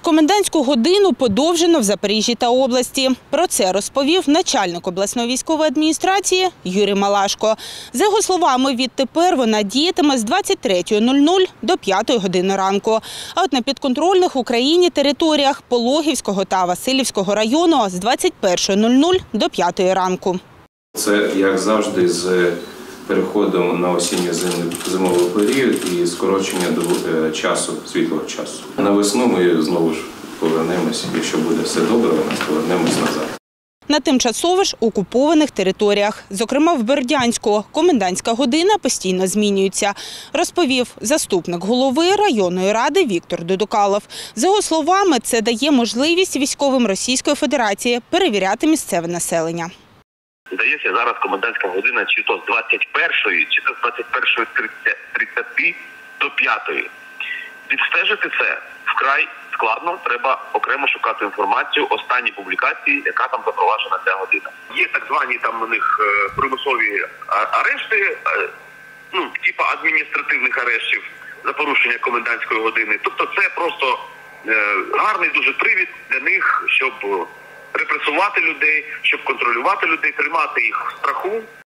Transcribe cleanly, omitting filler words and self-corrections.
Комендантську годину подовжено в Запоріжжі та області. Про це розповів начальник обласної військової адміністрації Юрій Малашко. За його словами, відтепер вона діятиме з 23:00 до 5 години ранку. А от на підконтрольних Україні територіях Пологівського та Василівського району з 21:00 до 5 ранку. Це, як завжди, з переходом на осінньо-зимовий період і скорочення до часу, світлого часу. На весну ми знову ж повернемось, якщо буде все добре, ми повернемось назад. На тимчасово ж окупованих територіях, зокрема в Бердянську, комендантська година постійно змінюється, розповів заступник голови районної ради Віктор Дудукалов. За його словами, це дає можливість військовим Російської Федерації перевіряти місцеве населення. Здається, зараз комендантська година чи то з 21-ї, чи то з 21:30 до 5-ї. Відстежити це вкрай складно, треба окремо шукати інформацію, останні публікації, яка там запроваджена ця година. Є так звані там у них примусові арешти, типу адміністративних арештів за порушення комендантської години. Тобто це просто гарний дуже привід для них, щоб репресувати людей, щоб контролювати людей, тримати їх в страху.